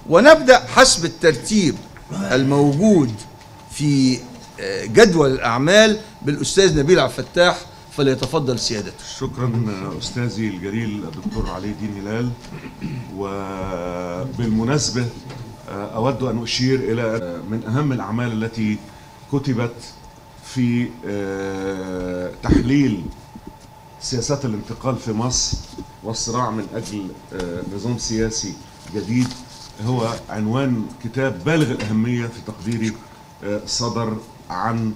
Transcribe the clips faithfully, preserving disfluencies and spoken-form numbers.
ونبدأ حسب الترتيب الموجود في جدول الأعمال بالأستاذ نبيل عبد الفتاح، فليتفضل سيادته. شكرا أستاذي الجليل الدكتور علي الدين هلال. وبالمناسبة أود أن أشير إلى من أهم الأعمال التي كتبت في تحليل سياسات الانتقال في مصر والصراع من أجل نظام سياسي جديد، هو عنوان كتاب بالغ الأهمية في تقديري صدر عن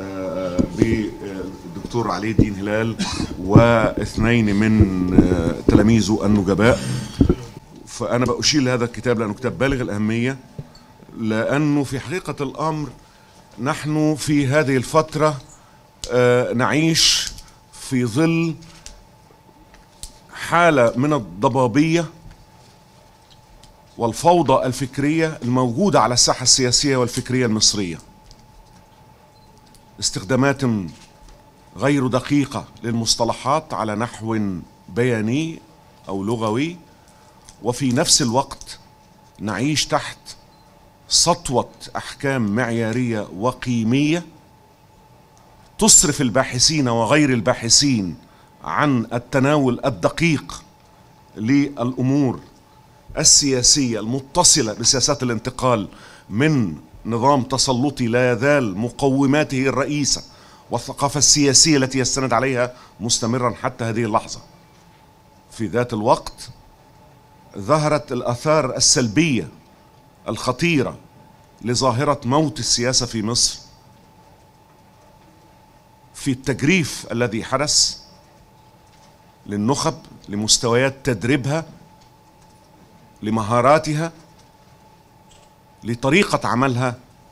بالدكتور علي الدين هلال واثنين من تلاميذه النجباء. فأنا بأشير لهذا الكتاب لأنه كتاب بالغ الأهمية، لأنه في حقيقة الأمر نحن في هذه الفترة نعيش في ظل حالة من الضبابية والفوضى الفكرية الموجودة على الساحة السياسية والفكرية المصرية. استخدامات غير دقيقة للمصطلحات على نحو بياني أو لغوي، وفي نفس الوقت نعيش تحت سطوة أحكام معيارية وقيمية تصرف الباحثين وغير الباحثين عن التناول الدقيق للأمور السياسية المتصلة بسياسات الانتقال من نظام تسلطي لا يزال مقوماته الرئيسة والثقافة السياسية التي يستند عليها مستمرا حتى هذه اللحظة. في ذات الوقت ظهرت الآثار السلبية الخطيرة لظاهرة موت السياسة في مصر، في التجريف الذي حدث للنخب لمستويات تدريبها، لمهاراتها، لطريقة عملها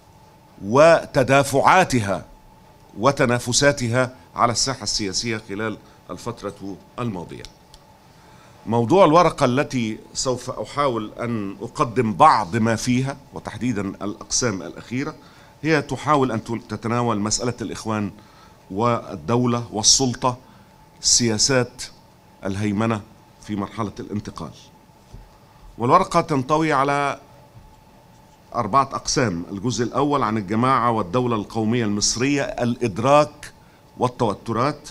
وتدافعاتها وتنافساتها على الساحة السياسية خلال الفترة الماضية. موضوع الورقة التي سوف أحاول أن أقدم بعض ما فيها وتحديدا الأقسام الأخيرة هي تحاول أن تتناول مسألة الإخوان والدولة والسلطة، سياسات الهيمنة في مرحلة الانتقال. والورقة تنطوي على أربعة أقسام. الجزء الأول عن الجماعة والدولة القومية المصرية، الإدراك والتوترات.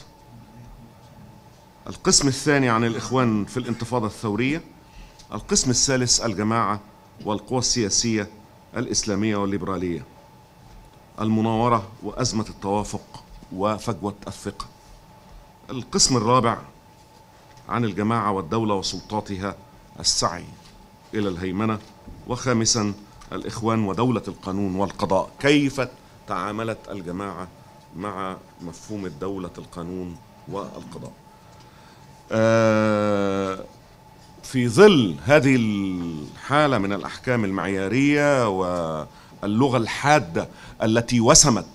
القسم الثاني عن الإخوان في الانتفاضة الثورية. القسم الثالث الجماعة والقوى السياسية الإسلامية والليبرالية، المناورة وأزمة التوافق وفجوة الثقة. القسم الرابع عن الجماعة والدولة وسلطاتها، السعي إلى الهيمنة. وخامسا الإخوان ودولة القانون والقضاء، كيف تعاملت الجماعة مع مفهوم الدولة القانون والقضاء. آه في ظل هذه الحالة من الأحكام المعيارية واللغة الحادة التي وسمت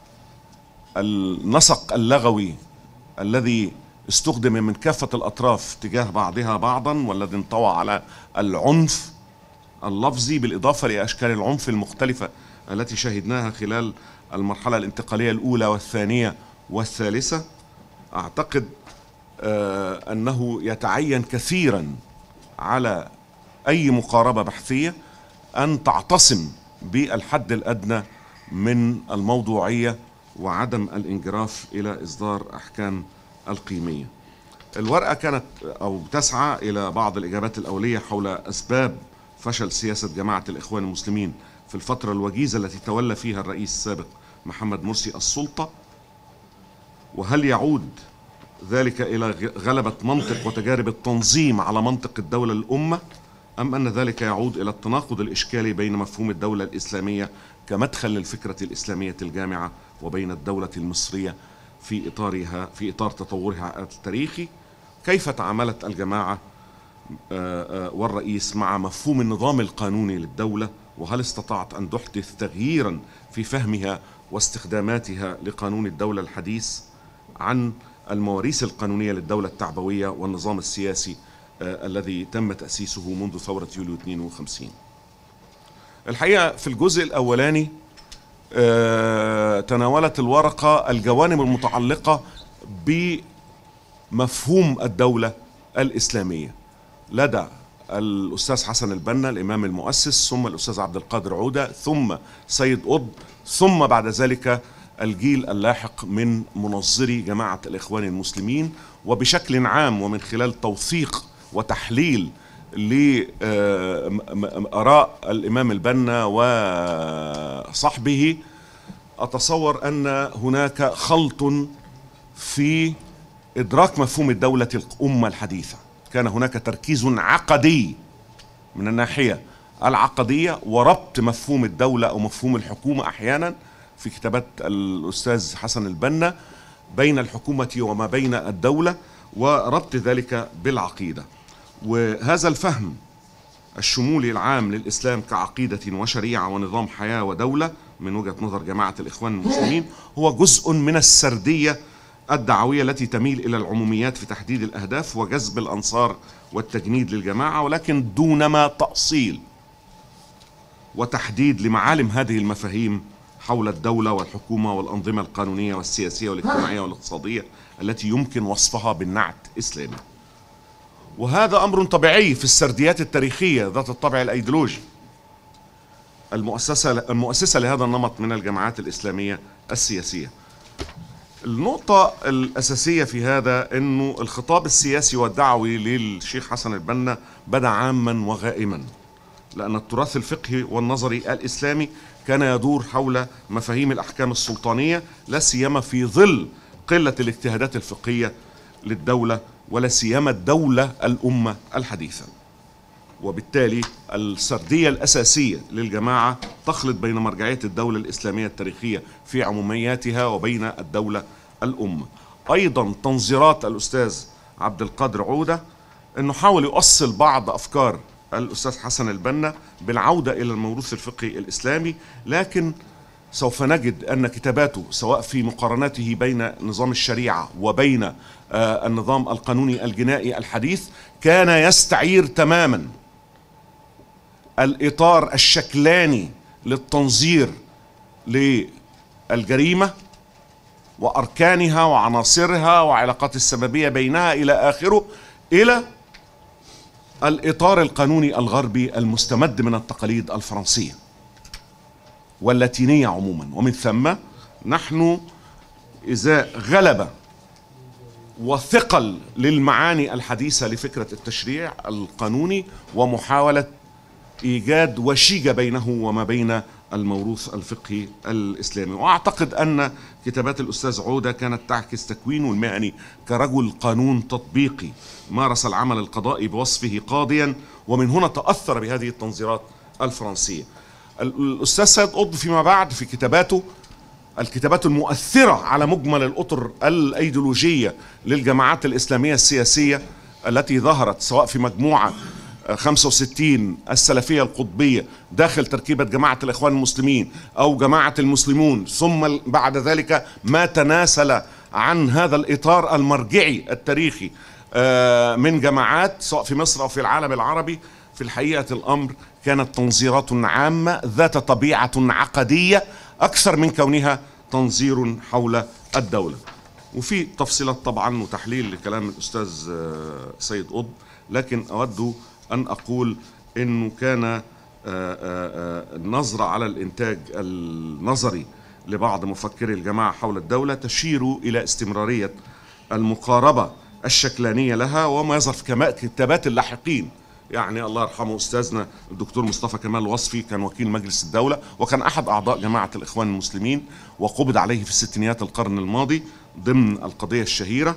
النسق اللغوي الذي استخدم من كافة الأطراف تجاه بعضها بعضا، والذي انطوى على العنف اللفظي بالإضافة لأشكال العنف المختلفة التي شهدناها خلال المرحلة الانتقالية الأولى والثانية والثالثة. أعتقد آه أنه يتعين كثيرا على أي مقاربة بحثية أن تعتصم بالحد الأدنى من الموضوعية وعدم الانجراف إلى إصدار أحكام القيمية. الورقة كانت أو تسعى إلى بعض الإجابات الأولية حول أسباب فشل سياسة جماعة الإخوان المسلمين في الفترة الوجيزة التي تولى فيها الرئيس السابق محمد مرسي السلطة، وهل يعود ذلك إلى غلبة منطق وتجارب التنظيم على منطق الدولة الأمة، أم أن ذلك يعود إلى التناقض الإشكالي بين مفهوم الدولة الإسلامية كمدخل للفكرة الإسلامية الجامعة وبين الدولة المصرية في إطارها في إطار تطورها التاريخي. كيف تعاملت الجماعة والرئيس مع مفهوم النظام القانوني للدولة، وهل استطاعت أن تحدث تغييرا في فهمها واستخداماتها لقانون الدولة الحديث عن المواريث القانونية للدولة التعبوية والنظام السياسي آه الذي تم تأسيسه منذ ثورة يوليو اثنين وخمسين. الحقيقة في الجزء الأولاني آه تناولت الورقة الجوانب المتعلقة بمفهوم الدولة الإسلامية لدى الأستاذ حسن البنا الإمام المؤسس، ثم الأستاذ عبد القادر عودة، ثم سيد قطب، ثم بعد ذلك الجيل اللاحق من منظري جماعة الإخوان المسلمين. وبشكل عام ومن خلال توثيق وتحليل لآراء الإمام البنا وصحبه، أتصور أن هناك خلط في إدراك مفهوم الدولة الأمة الحديثة. كان هناك تركيز عقدي من الناحية العقدية وربط مفهوم الدولة أو مفهوم الحكومة أحيانا في كتابات الأستاذ حسن البنا بين الحكومة وما بين الدولة، وربط ذلك بالعقيدة. وهذا الفهم الشمولي العام للإسلام كعقيدة وشريعة ونظام حياة ودولة من وجهة نظر جماعة الإخوان المسلمين هو جزء من السردية الدعوية التي تميل إلى العموميات في تحديد الأهداف وجذب الأنصار والتجنيد للجماعة، ولكن دونما تأصيل وتحديد لمعالم هذه المفاهيم حول الدولة والحكومة والأنظمة القانونية والسياسية والاجتماعية والاقتصادية التي يمكن وصفها بالنعت إسلامي. وهذا أمر طبيعي في السرديات التاريخية ذات الطابع الأيديولوجي المؤسسة المؤسسة لهذا النمط من الجماعات الإسلامية السياسية. النقطة الأساسية في هذا أنه الخطاب السياسي والدعوي للشيخ حسن البنا بدا عاما وغائما، لأن التراث الفقهي والنظري الإسلامي كان يدور حول مفاهيم الأحكام السلطانية، لا سيما في ظل قلة الاجتهادات الفقهية للدولة ولا سيما الدولة الأمة الحديثة. وبالتالي السردية الأساسية للجماعة تخلط بين مرجعية الدولة الإسلامية التاريخية في عمومياتها وبين الدولة الأمة. أيضا تنظيرات الأستاذ عبد القادر عودة أنه حاول يؤصل بعض أفكار الأستاذ حسن البنا بالعودة إلى الموروث الفقهي الإسلامي، لكن سوف نجد أن كتاباته سواء في مقارناته بين نظام الشريعة وبين آه النظام القانوني الجنائي الحديث كان يستعير تماما الإطار الشكلاني للتنظير للجريمة وأركانها وعناصرها وعلاقات السببية بينها إلى آخره، إلى الإطار القانوني الغربي المستمد من التقاليد الفرنسية واللاتينية عموما. ومن ثم نحن إذا غلب وثقل للمعاني الحديثة لفكرة التشريع القانوني ومحاولة إيجاد وشيجة بينه وما بين الموروث الفقهي الإسلامي. وأعتقد أن كتابات الأستاذ عودة كانت تعكس تكوينه المهني كرجل قانون تطبيقي مارس العمل القضائي بوصفه قاضيا، ومن هنا تأثر بهذه التنظيرات الفرنسية. الأستاذ سيد قطب فيما بعد في كتاباته الكتابات المؤثرة على مجمل الأطر الأيديولوجية للجماعات الإسلامية السياسية التي ظهرت سواء في مجموعة خمسة وستين السلفية القطبية داخل تركيبة جماعة الإخوان المسلمين أو جماعة المسلمون، ثم بعد ذلك ما تناسل عن هذا الإطار المرجعي التاريخي من جماعات سواء في مصر أو في العالم العربي، في الحقيقة الأمر كانت تنظيرات عامة ذات طبيعة عقدية أكثر من كونها تنظير حول الدولة. وفي تفصيلات طبعا وتحليل لكلام الأستاذ سيد قطب، لكن أود أن أقول أنه كان النظرة على الإنتاج النظري لبعض مفكري الجماعة حول الدولة تشير إلى استمرارية المقاربة الشكلانية لها، وما يظهر في كتابات اللاحقين. يعني الله يرحمه أستاذنا الدكتور مصطفى كمال الوصفي كان وكيل مجلس الدولة وكان أحد أعضاء جماعة الإخوان المسلمين، وقبض عليه في الستينيات القرن الماضي ضمن القضية الشهيرة.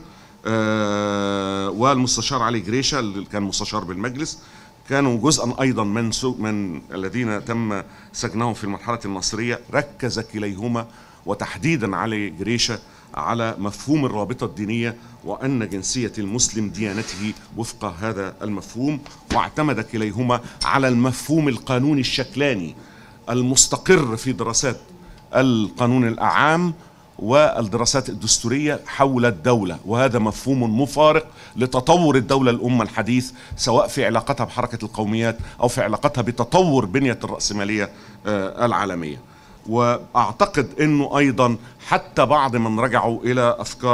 آه والمستشار علي جريشة اللي كان مستشار بالمجلس كانوا جزءا أيضا من من الذين تم سجنهم في المرحلة النصرية. ركز كليهما وتحديدا علي جريشة على مفهوم الرابطة الدينية وأن جنسية المسلم ديانته وفق هذا المفهوم، واعتمد كليهما على المفهوم القانوني الشكلاني المستقر في دراسات القانون الأعام والدراسات الدستورية حول الدولة، وهذا مفهوم مفارق لتطور الدولة الأمة الحديث سواء في علاقتها بحركة القوميات أو في علاقتها بتطور بنية الرأسمالية العالمية. وأعتقد أنه أيضا حتى بعض من رجعوا إلى أفكار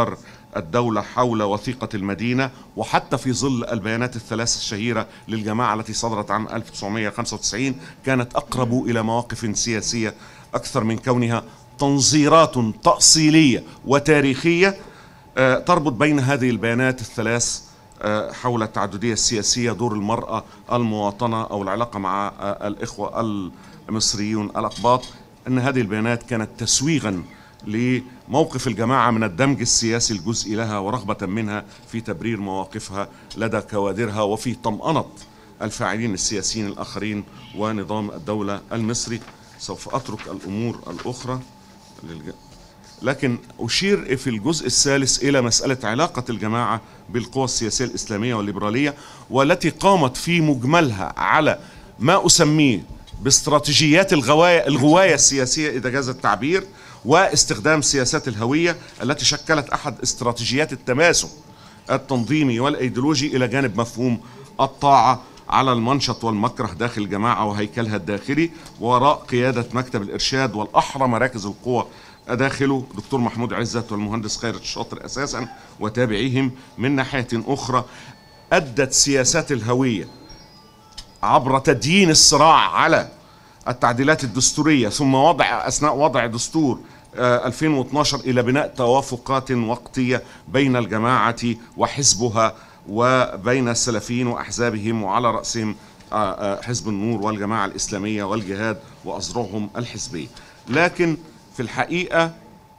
الدولة حول وثيقة المدينة، وحتى في ظل البيانات الثلاث الشهيرة للجماعة التي صدرت عام ألف وتسعمائة وخمسة وتسعين، كانت أقرب إلى مواقف سياسية أكثر من كونها تنظيرات تأصيلية وتاريخية تربط بين هذه البيانات الثلاث حول التعددية السياسية، دور المرأة، المواطنة، أو العلاقة مع الإخوة المصريون الأقباط. أن هذه البيانات كانت تسويغا لموقف الجماعة من الدمج السياسي الجزئي لها، ورغبة منها في تبرير مواقفها لدى كوادرها وفي طمأنة الفاعلين السياسيين الآخرين ونظام الدولة المصري. سوف أترك الأمور الأخرى للج... لكن أشير في الجزء الثالث إلى مسألة علاقة الجماعة بالقوى السياسية الإسلامية والليبرالية، والتي قامت في مجملها على ما أسميه باستراتيجيات الغواية, الغواية السياسية إذا جاز التعبير، واستخدام سياسات الهوية التي شكلت أحد استراتيجيات التماسك التنظيمي والأيديولوجي، إلى جانب مفهوم الطاعة على المنشط والمكره داخل الجماعة وهيكلها الداخلي، وراء قيادة مكتب الإرشاد والأحرى مراكز القوى داخله دكتور محمود عزت والمهندس خيرت الشاطر أساسا وتابعيهم. من ناحية أخرى أدت سياسات الهوية عبر تديين الصراع على التعديلات الدستورية، ثم وضع أثناء وضع دستور ألفين واثني عشر إلى بناء توافقات وقتية بين الجماعة وحزبها وبين السلفيين وأحزابهم، وعلى رأسهم حزب النور والجماعة الإسلامية والجهاد وأذرعهم الحزبية. لكن في الحقيقة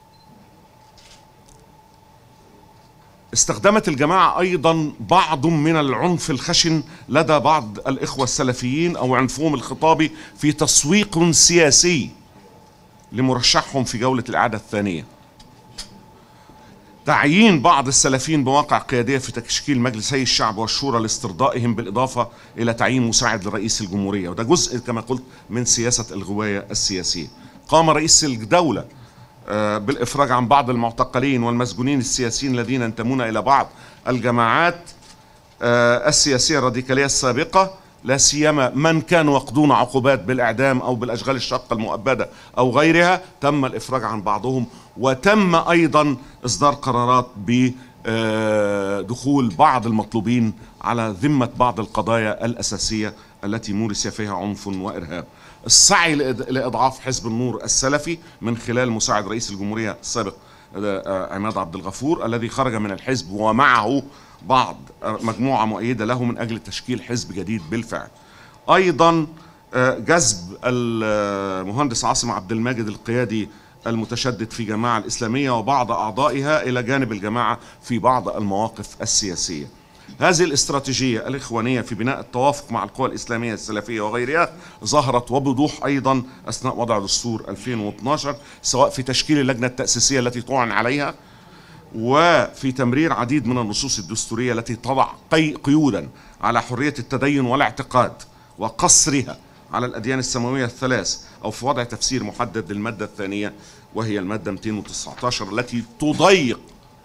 استخدمت الجماعة أيضا بعض من العنف الخشن لدى بعض الإخوة السلفيين أو عنفهم الخطابي في تسويق سياسي لمرشحهم في جولة الإعادة الثانية. تعيين بعض السلفيين بمواقع قيادية في تشكيل مجلسي الشعب والشورى لاسترضائهم، بالإضافة إلى تعيين مساعد لرئيس الجمهورية، وده جزء كما قلت من سياسة الغواية السياسية. قام رئيس الدولة بالإفراج عن بعض المعتقلين والمسجونين السياسيين الذين ينتمون إلى بعض الجماعات السياسية الراديكالية السابقة، لا سيما من كانوا يقضون عقوبات بالإعدام أو بالأشغال الشاقة المؤبدة أو غيرها. تم الإفراج عن بعضهم، وتم أيضا إصدار قرارات بدخول بعض المطلوبين على ذمة بعض القضايا الأساسية التي مورس فيها عنف وإرهاب. السعي لإضعاف حزب النور السلفي من خلال مساعد رئيس الجمهورية السابق عماد عبد الغفور، الذي خرج من الحزب ومعه بعض مجموعة مؤيدة له من أجل تشكيل حزب جديد بالفعل. أيضا جذب المهندس عاصم عبد الماجد القيادي المتشدد في جماعة الإسلامية وبعض أعضائها إلى جانب الجماعة في بعض المواقف السياسية. هذه الاستراتيجية الإخوانية في بناء التوافق مع القوى الإسلامية السلفية وغيرها ظهرت وبوضوح أيضا أثناء وضع دستور ألفين واثني عشر، سواء في تشكيل اللجنة التأسيسية التي طعن عليها، وفي تمرير عديد من النصوص الدستورية التي تضع قيودا على حرية التدين والاعتقاد وقصرها على الأديان السماوية الثلاث، أو في وضع تفسير محدد للمادة الثانية وهي المادة مئتين وتسعة عشر التي تضيق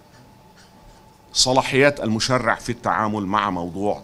صلاحيات المشرع في التعامل مع موضوع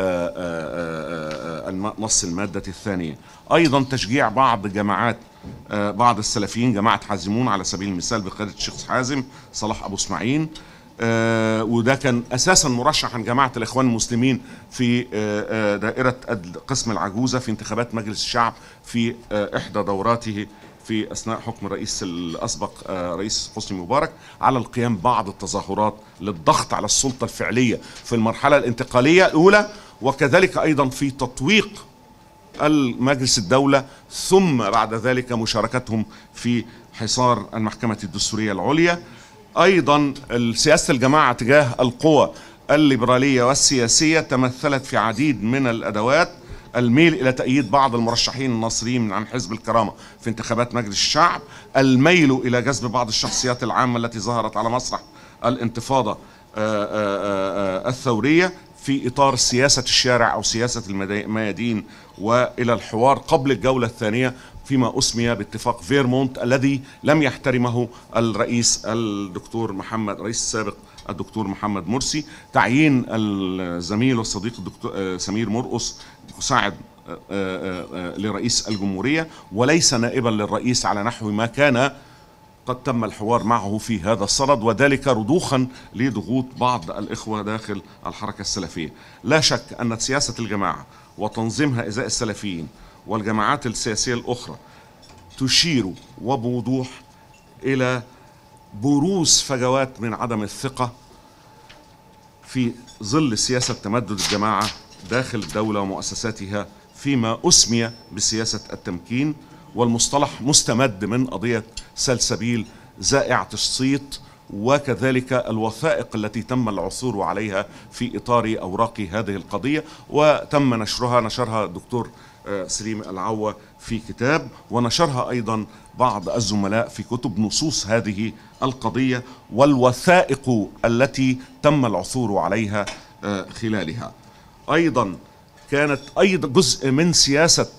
نص المادة الثانية. أيضا تشجيع بعض جماعات بعض السلفيين، جماعة حازمون على سبيل المثال بقيادة الشيخ حازم صلاح أبو اسماعيل، وده كان أساسا مرشحا جماعة الإخوان المسلمين في دائرة قسم العجوزة في انتخابات مجلس الشعب في إحدى دوراته في أثناء حكم الرئيس الأسبق رئيس حسني مبارك، على القيام بعض التظاهرات للضغط على السلطة الفعلية في المرحلة الانتقالية الأولى، وكذلك أيضا في تطويق المجلس الدولة، ثم بعد ذلك مشاركتهم في حصار المحكمة الدستورية العليا. أيضا سياسة الجماعة تجاه القوى الليبرالية والسياسية تمثلت في عديد من الأدوات: الميل إلى تأييد بعض المرشحين الناصريين عن حزب الكرامة في انتخابات مجلس الشعب، الميل إلى جذب بعض الشخصيات العامة التي ظهرت على مسرح الانتفاضة الثورية في إطار سياسة الشارع أو سياسة الميادين، وإلى الحوار قبل الجولة الثانية فيما أسمي باتفاق فيرمونت الذي لم يحترمه الرئيس الدكتور محمد رئيس السابق الدكتور محمد مرسي. تعيين الزميل والصديق الدكتور سمير مرقص مساعد لرئيس الجمهورية وليس نائبا للرئيس على نحو ما كان قد تم الحوار معه في هذا الصدد، وذلك رضوخا لضغوط بعض الإخوة داخل الحركة السلفية. لا شك أن سياسة الجماعة وتنظيمها إزاء السلفيين والجماعات السياسية الأخرى تشير وبوضوح إلى بروز فجوات من عدم الثقة في ظل سياسة تمدد الجماعة داخل الدولة ومؤسساتها فيما أسمي بسياسة التمكين، والمصطلح مستمد من قضية سلسبيل زائعة الصيت، وكذلك الوثائق التي تم العثور عليها في إطار أوراق هذه القضية، وتم نشرها نشرها الدكتور سليم العوة في كتاب، ونشرها أيضا بعض الزملاء في كتب نصوص هذه القضية والوثائق التي تم العثور عليها خلالها. أيضا كانت أيضا جزء من سياسة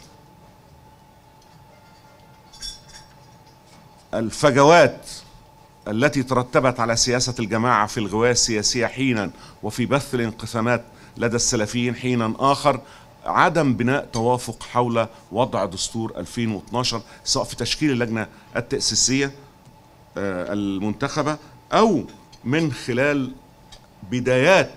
الفجوات التي ترتبت على سياسة الجماعة في الغواية السياسية حينا وفي بث الانقسامات لدى السلفيين حينا آخر عدم بناء توافق حول وضع دستور ألفين واثناشر، سواء في تشكيل اللجنة التأسيسية المنتخبة أو من خلال بدايات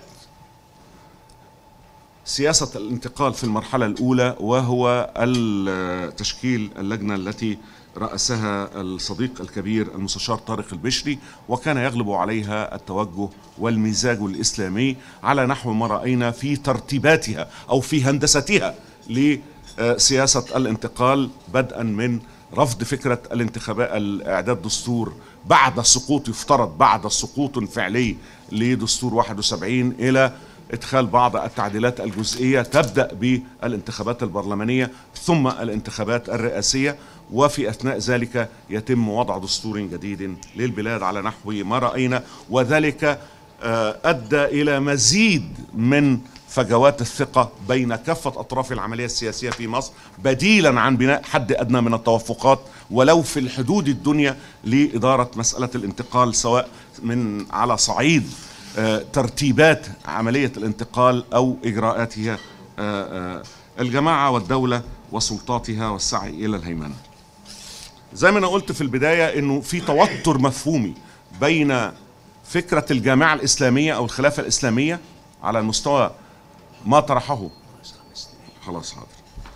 سياسة الانتقال في المرحلة الأولى، وهو تشكيل اللجنة التي رأسها الصديق الكبير المستشار طارق البشري، وكان يغلب عليها التوجه والمزاج الإسلامي على نحو ما رأينا في ترتيباتها أو في هندستها لسياسة الانتقال، بدءا من رفض فكرة الانتخابات الإعداد دستور بعد السقوط، يفترض بعد السقوط الفعلي لدستور واحد وسبعين، إلى إدخال بعض التعديلات الجزئية تبدأ بالانتخابات البرلمانية ثم الانتخابات الرئاسية، وفي أثناء ذلك يتم وضع دستور جديد للبلاد على نحو ما رأينا، وذلك أدى إلى مزيد من فجوات الثقة بين كافة أطراف العملية السياسية في مصر، بديلا عن بناء حد أدنى من التوافقات ولو في الحدود الدنيا لإدارة مسألة الانتقال، سواء من على صعيد ترتيبات عملية الانتقال أو إجراءاتها الجماعة والدولة وسلطاتها والسعي إلى الهيمنة. زي ما أنا قلت في البداية إنه في توتر مفهومي بين فكرة الجامعة الإسلامية أو الخلافة الإسلامية على المستوى ما طرحه. خلاص حاضر.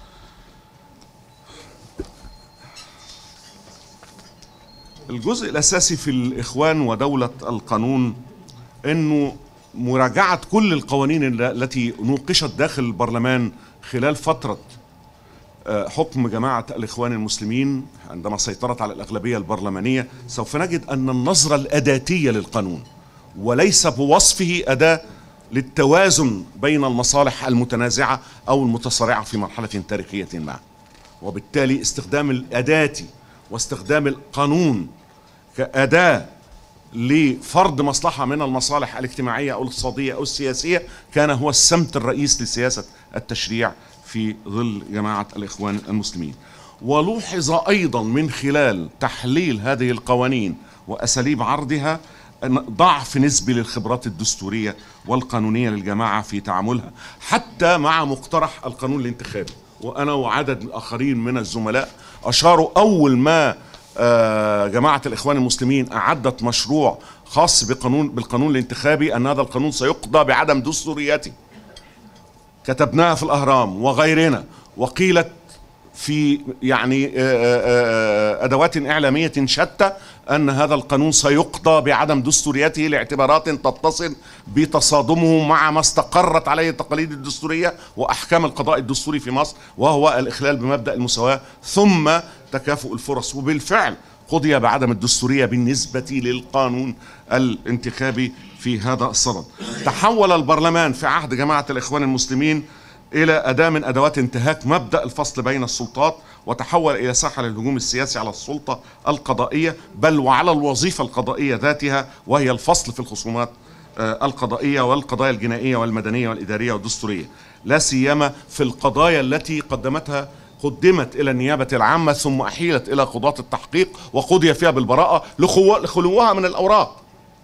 الجزء الأساسي في الإخوان ودولة القانون إنه مراجعة كل القوانين التي نوقشت داخل البرلمان خلال فترة حكم جماعة الإخوان المسلمين عندما سيطرت على الأغلبية البرلمانية، سوف نجد أن النظرة الأداتية للقانون وليس بوصفه أداة للتوازن بين المصالح المتنازعة أو المتصارعة في مرحلة تاريخية ما، وبالتالي استخدام الأداة واستخدام القانون كأداة لفرض مصلحة من المصالح الاجتماعية أو الاقتصادية أو السياسية كان هو السمت الرئيس لسياسة التشريع في ظل جماعة الإخوان المسلمين. ولوحظ أيضا من خلال تحليل هذه القوانين وأساليب عرضها ضعف نسبي للخبرات الدستورية والقانونية للجماعة في تعاملها حتى مع مقترح القانون الانتخابي. وأنا وعدد آخرين من الزملاء أشاروا أول ما جماعة الإخوان المسلمين أعدت مشروع خاص بقانون بالقانون الانتخابي أن هذا القانون سيقضى بعدم دستوريته. كتبناها في الأهرام وغيرنا، وقيلت في يعني أدوات إعلامية شتى أن هذا القانون سيقضى بعدم دستوريته لاعتبارات تتصل بتصادمه مع ما استقرت عليه التقاليد الدستورية وأحكام القضاء الدستوري في مصر، وهو الإخلال بمبدأ المساواة ثم تكافؤ الفرص. وبالفعل قضي بعدم الدستورية بالنسبة للقانون الانتخابي في هذا الصدد. تحول البرلمان في عهد جماعة الإخوان المسلمين إلى أداة من أدوات انتهاك مبدأ الفصل بين السلطات، وتحول إلى ساحة للهجوم السياسي على السلطة القضائية بل وعلى الوظيفة القضائية ذاتها، وهي الفصل في الخصومات القضائية والقضايا الجنائية والمدنية والإدارية والدستورية، لا سيما في القضايا التي قدمتها قدمت إلى النيابة العامة ثم أحيلت إلى قضاة التحقيق وقضي فيها بالبراءة لخلوها من الأوراق.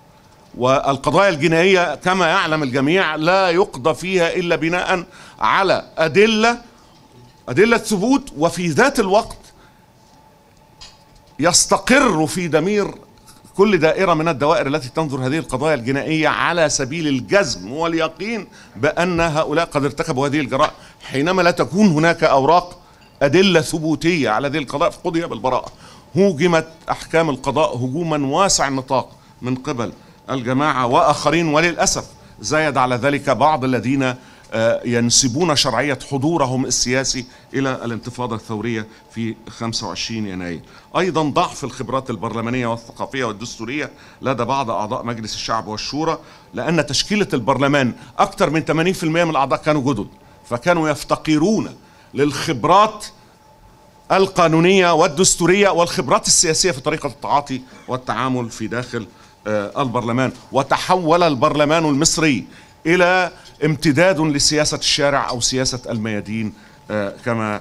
والقضايا الجنائية كما يعلم الجميع لا يقضى فيها إلا بناء على أدلة أدلة ثبوت، وفي ذات الوقت يستقر في ضمير كل دائرة من الدوائر التي تنظر هذه القضايا الجنائية على سبيل الجزم واليقين بأن هؤلاء قد ارتكبوا هذه الجرائم، حينما لا تكون هناك أوراق أدلة ثبوتية على هذه القضايا فقضي بالبراءة. هوجمت أحكام القضاء هجوما واسع النطاق من قبل الجماعة وآخرين، وللأسف زايد على ذلك بعض الذين ينسبون شرعية حضورهم السياسي إلى الانتفاضة الثورية في خمسة وعشرين يناير. أيضا ضعف الخبرات البرلمانية والثقافية والدستورية لدى بعض أعضاء مجلس الشعب والشورى، لأن تشكيلة البرلمان أكثر من ثمانين بالمئة من الأعضاء كانوا جدد، فكانوا يفتقرون للخبرات القانونية والدستورية والخبرات السياسية في طريقة التعاطي والتعامل في داخل البرلمان. وتحول البرلمان المصري إلى امتداد لسياسة الشارع أو سياسة الميادين كما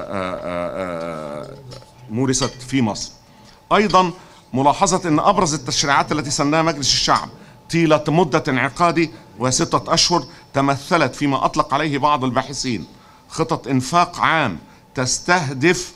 مورست في مصر. أيضا ملاحظة أن أبرز التشريعات التي سنها مجلس الشعب طيلة مدة انعقاده وستة أشهر تمثلت فيما أطلق عليه بعض الباحثين خطط إنفاق عام تستهدف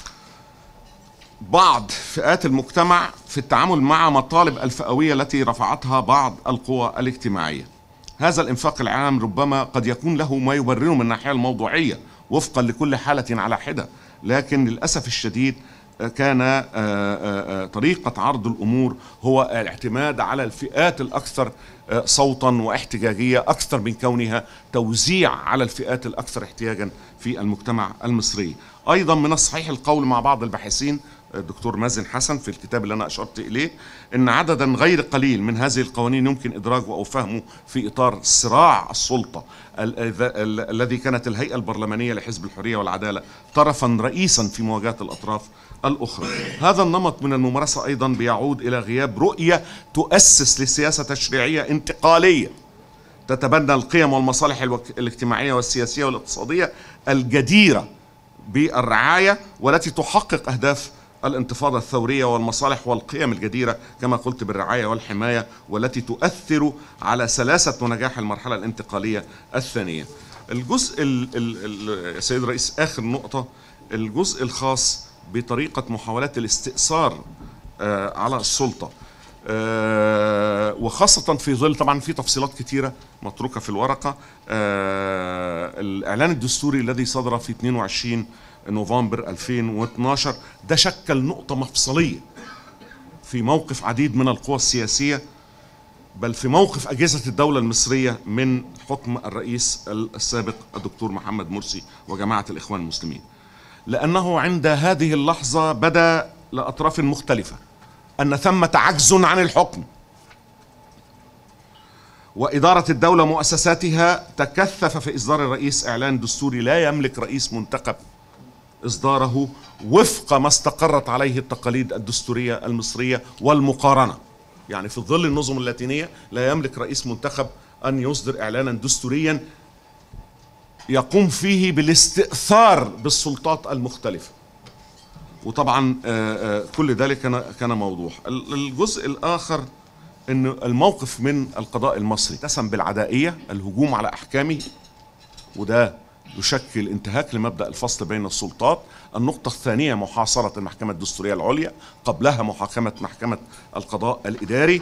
بعض فئات المجتمع في التعامل مع مطالب الفئوية التي رفعتها بعض القوى الاجتماعية. هذا الإنفاق العام ربما قد يكون له ما يبرره من الناحية الموضوعية وفقا لكل حالة على حدة، لكن للأسف الشديد كان طريقة عرض الأمور هو الاعتماد على الفئات الأكثر صوتا واحتجاجية أكثر من كونها توزيع على الفئات الأكثر احتياجا في المجتمع المصري. أيضا من الصحيح القول مع بعض الباحثين الدكتور مازن حسن في الكتاب اللي أنا أشرت إليه أن عددا غير قليل من هذه القوانين يمكن إدراجه أو فهمه في إطار صراع السلطة الذي كانت الهيئة البرلمانية لحزب الحرية والعدالة طرفا رئيسا في مواجهة الأطراف الأخرى. هذا النمط من الممارسة أيضا بيعود إلى غياب رؤية تؤسس لسياسة تشريعية انتقالية تتبنى القيم والمصالح الاجتماعية والسياسية والاقتصادية الجديرة بالرعاية والتي تحقق أهداف الانتفاضة الثورية والمصالح والقيم الجديرة كما قلت بالرعاية والحماية، والتي تؤثر على سلاسة ونجاح المرحلة الانتقالية الثانية. الجزء السيد الرئيس آخر نقطة، الجزء الخاص بطريقة محاولات الاستئثار على السلطة، وخاصة في ظل طبعا في تفصيلات كتيرة متروكة في الورقة. الإعلان الدستوري الذي صدر في اثنين وعشرين نوفمبر ألفين واثناشر ده شكل نقطة مفصلية في موقف عديد من القوى السياسية، بل في موقف أجهزة الدولة المصرية من حكم الرئيس السابق الدكتور محمد مرسي وجماعة الإخوان المسلمين، لأنه عند هذه اللحظة بدا لأطراف مختلفة أن ثمة عجز عن الحكم، وإدارة الدولة ومؤسساتها تكثف في إصدار الرئيس إعلان دستوري لا يملك رئيس منتخب إصداره وفق ما استقرت عليه التقاليد الدستورية المصرية والمقارنة. يعني في ظل النظم اللاتينية لا يملك رئيس منتخب أن يصدر إعلانا دستوريا يقوم فيه بالاستئثار بالسلطات المختلفة، وطبعا كل ذلك كان موضوع. الجزء الآخر أن الموقف من القضاء المصري اتسم بالعدائية، الهجوم على أحكامه، وده يشكل انتهاك لمبدأ الفصل بين السلطات. النقطة الثانية محاصرة المحكمة الدستورية العليا، قبلها محاكمة محكمة القضاء الإداري.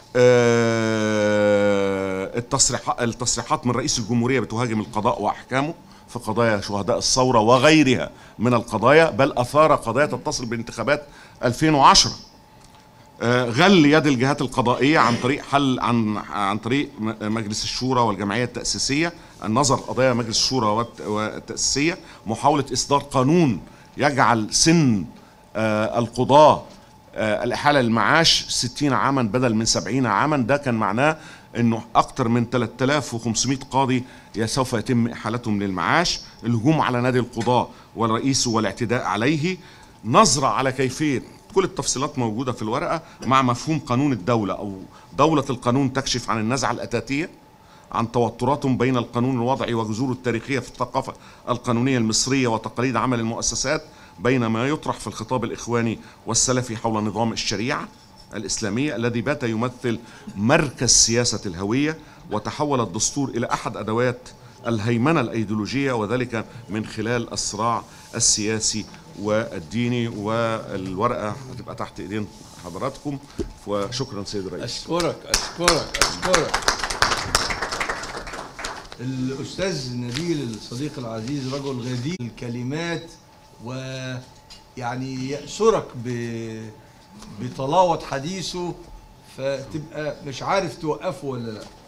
التصريحات من رئيس الجمهورية بتهاجم القضاء وأحكامه في قضايا شهداء الثورة وغيرها من القضايا، بل أثار قضايا تتصل بانتخابات ألفين وعشرة. غل يد الجهات القضائية عن طريق حل عن عن طريق مجلس الشورى والجمعية التأسيسية، النظر قضايا مجلس الشورى والتأسيسية، محاولة إصدار قانون يجعل سن القضاة الإحالة للمعاش ستين عاما بدل من سبعين عاما. ده كان معناه أنه أكثر من ثلاثة آلاف وخمسمائة قاضي سوف يتم إحالتهم للمعاش. الهجوم على نادي القضاة والرئيس والاعتداء عليه. نظرة على كيفية، كل التفصيلات موجودة في الورقة، مع مفهوم قانون الدولة أو دولة القانون، تكشف عن النزعة الأتاتية، عن توترات بين القانون الوضعي وجذوره التاريخية في الثقافة القانونية المصرية وتقاليد عمل المؤسسات، بين ما يطرح في الخطاب الإخواني والسلفي حول نظام الشريعة الإسلامية الذي بات يمثل مركز سياسة الهوية، وتحول الدستور إلى أحد أدوات الهيمنة الأيديولوجية، وذلك من خلال الصراع السياسي والديني، والورقة هتبقى تحت ايدين حضراتكم. وشكرا سيد الرئيس. أشكرك أشكرك أشكرك. الأستاذ نبيل الصديق العزيز رجل غزير الكلمات، ويعني يأسرك بطلاوة حديثه، فتبقى مش عارف توقفه ولا لا.